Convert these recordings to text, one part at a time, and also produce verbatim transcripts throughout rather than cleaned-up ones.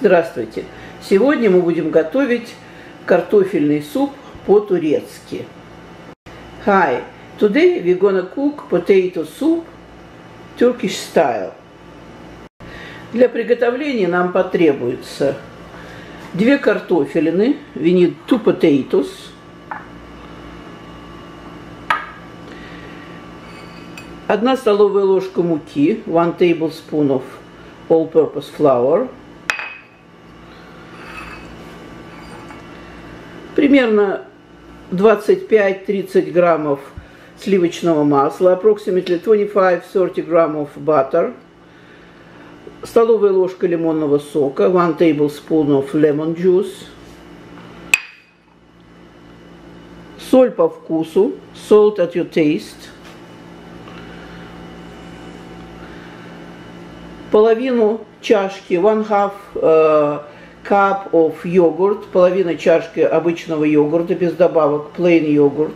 Здравствуйте! Сегодня мы будем готовить картофельный суп по-турецки. Hi! Today we're gonna cook potato soup Turkish style. Для приготовления нам потребуется две картофелины, we need two potatoes, одна столовая ложка муки, one tablespoon of all-purpose flour, примерно двадцать пять тридцать граммов сливочного масла, approximately twenty-five thirty грамм of butter, столовая ложка лимонного сока, one tablespoon of lemon juice, соль по вкусу, salt at your taste, половину чашки, one half uh, cup of йогурт, половина чашки обычного йогурта без добавок, plain йогурт,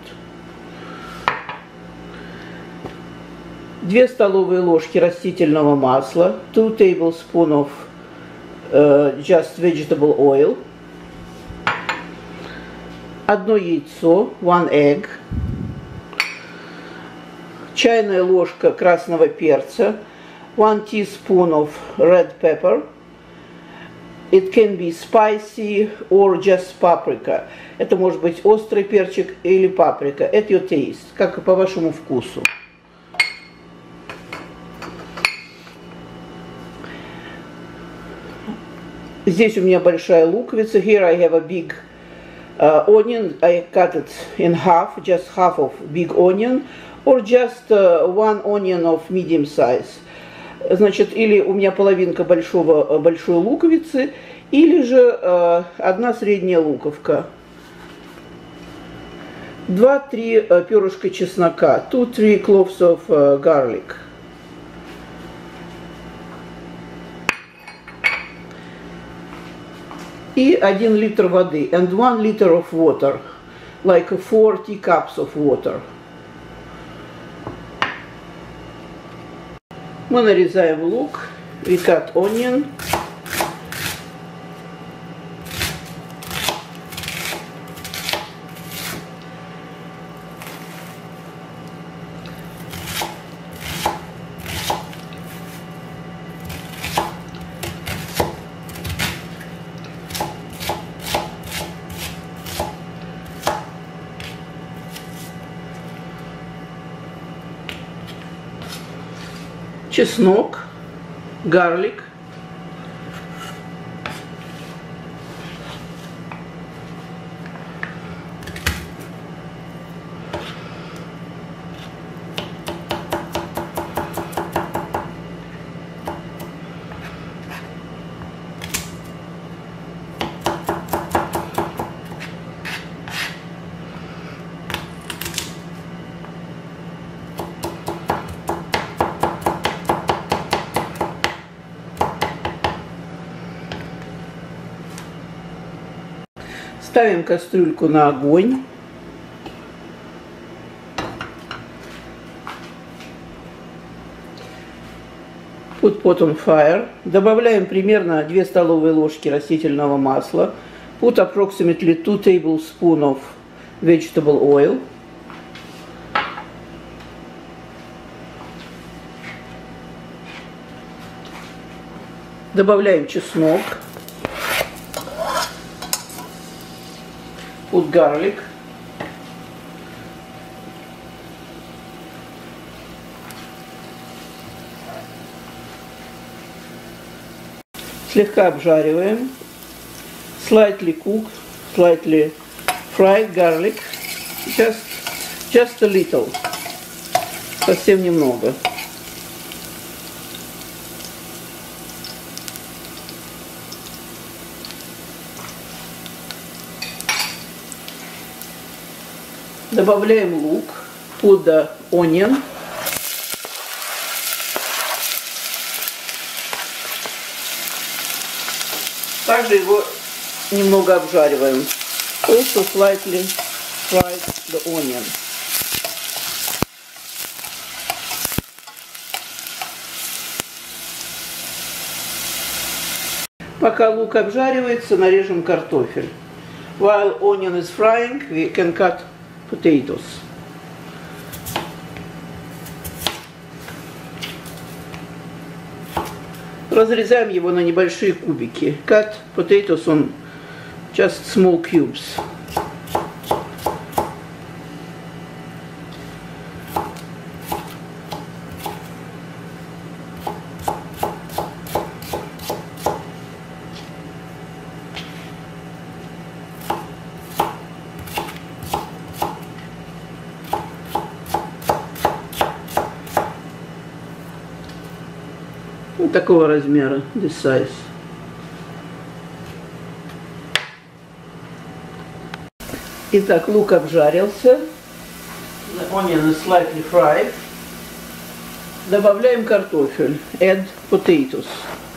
две столовые ложки растительного масла, two tablespoon of uh, just vegetable oil, одно яйцо, one egg, чайная ложка красного перца, one teaspoon of red pepper. It can be spicy or just paprika. Это может быть острый перчик или паприка. At your taste, как и по вашему вкусу. Здесь у меня большая луковица. Here I have a big uh, onion. I cut it in half, just half of big onion, or just uh, one onion of medium size. Значит, или у меня половинка большого, большой луковицы, или же э, одна средняя луковка. Два-три э, перышка чеснока. Two-three cloves of uh, garlic. И один литр воды. And one liter of water. Like four teacups of water. Мы нарезаем лук, we cut onion, чеснок, гарлик, ставим кастрюльку на огонь. Put pot on fire. Добавляем примерно две столовые ложки растительного масла. Put approximately two tablespoons of vegetable oil. Добавляем чеснок. Put garlic. Слегка обжариваем. Slightly cooked, slightly fried garlic. Just, just a little. Совсем немного. Добавляем лук, put the onion. Также его немного обжариваем. Also slightly fry the onion. Пока лук обжаривается, нарежем картофель. While onion is frying, we can cut potatoes. Разрезаем его на небольшие кубики. Cut potatoes on just small cubes. Вот такого размера, this size. Итак, лук обжарился. The onion is slightly fried. Добавляем картофель. Add potatoes.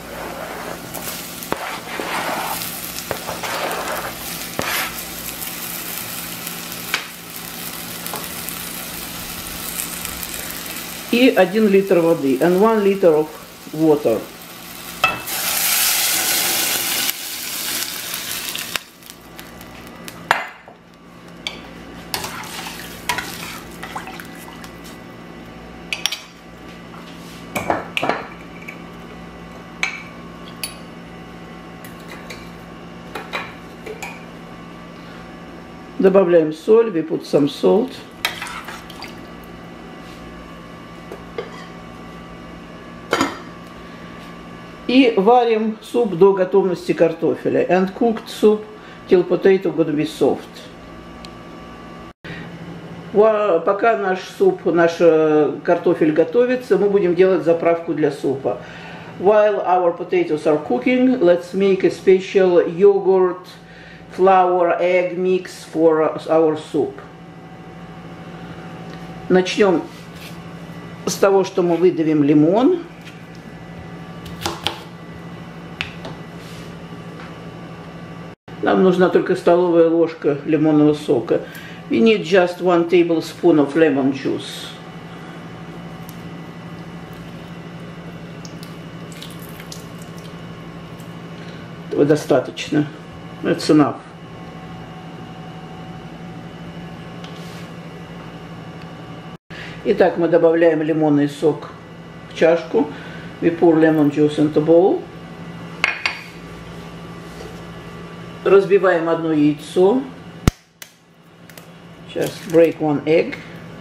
И один литр воды. And one liter of water. Добавляем соль. We put some salt. И варим суп до готовности картофеля. And cooked soup till potato gonna be soft. Пока наш суп, наш картофель готовится, мы будем делать заправку для супа. While our potatoes are cooking, let's make a special yogurt, flour, egg mix for our soup. Начнем с того, что мы выдавим лимон. Нам нужна только столовая ложка лимонного сока. We need just one tablespoon of lemon juice. Этого достаточно. That's enough. Итак, мы добавляем лимонный сок в чашку. We pour lemon juice into bowl. Разбиваем одно яйцо. Just break one egg.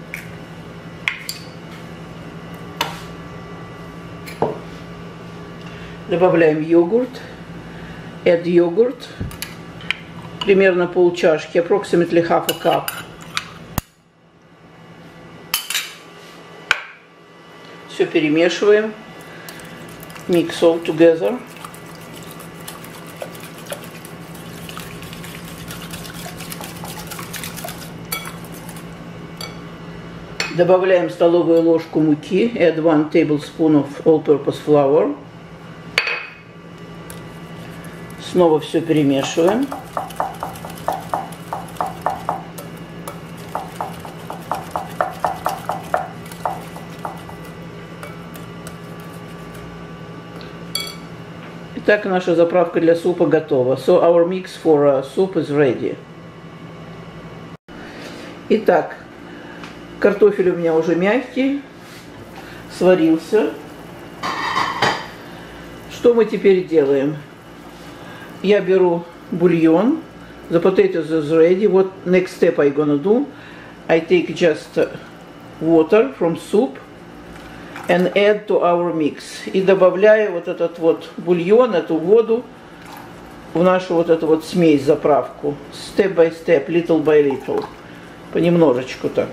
Добавляем йогурт. Add йогурт. Примерно пол чашки, approximately half a cup. Все перемешиваем. Mix all together. Добавляем столовую ложку муки. Add one tablespoon of all-purpose flour. Снова все перемешиваем. Итак, наша заправка для супа готова. So our mix for uh, soup is ready. Итак, картофель у меня уже мягкий, сварился. Что мы теперь делаем? Я беру бульон. The potatoes is ready. What next step I gonna do? I take just water from soup and add to our mix. И добавляю вот этот вот бульон, эту воду в нашу вот эту вот смесь, заправку. Step by step, little by little. Понемножечку так.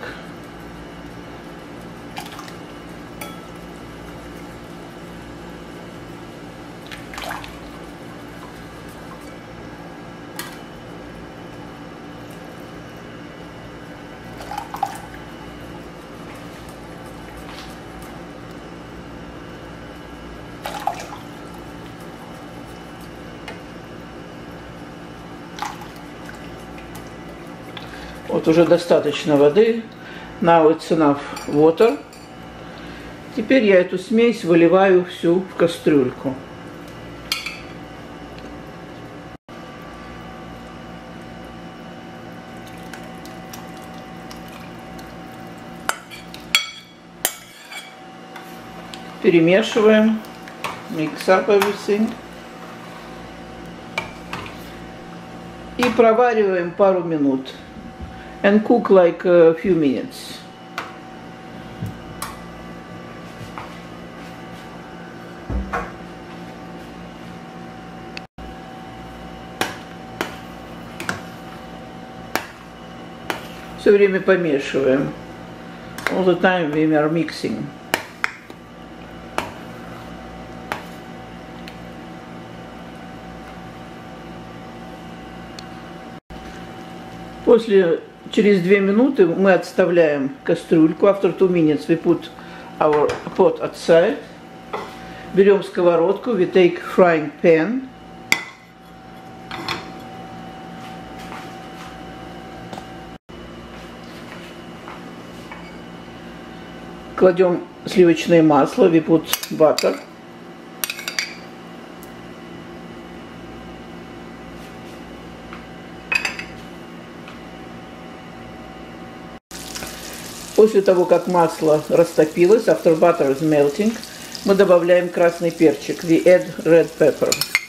Вот уже достаточно воды. Now it's enough water. Теперь я эту смесь выливаю всю в кастрюльку. Перемешиваем. Mix up everything. И провариваем пару минут. And cook like a few minutes. Все время помешиваем. All the time we are mixing. После, через две минуты мы отставляем кастрюльку. After two minutes we put our pot outside. Берем сковородку. We take frying pan. Кладем сливочное масло. We put butter. После того, как масло растопилось, after butter is melting, мы добавляем красный перчик. We add red pepper.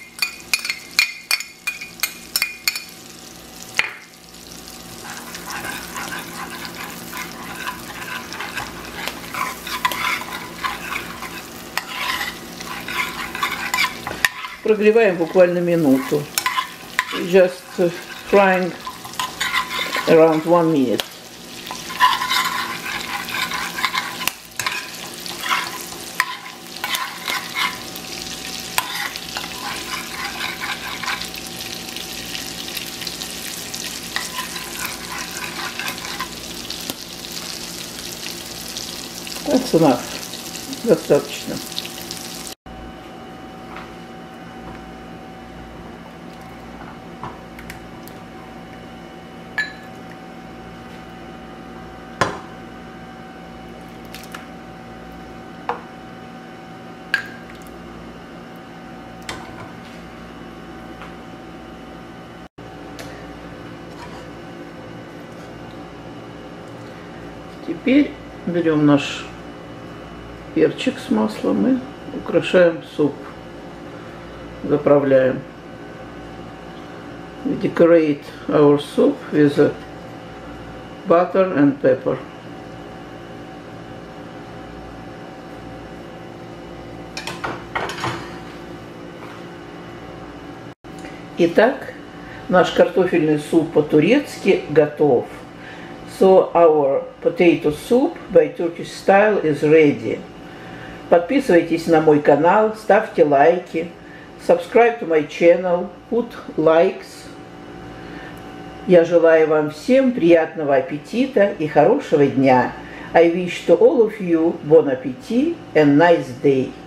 Прогреваем буквально минуту. Just frying around one minute. That's enough. Достаточно. Теперь берем наш перчик с маслом и украшаем суп. Заправляем. We decorate our soup with butter and pepper. Итак, наш картофельный суп по-турецки готов. So our potato soup by Turkish style is ready. Подписывайтесь на мой канал, ставьте лайки, subscribe to my channel, put likes. Я желаю вам всем приятного аппетита и хорошего дня. I wish to all of you bon appetit and nice day.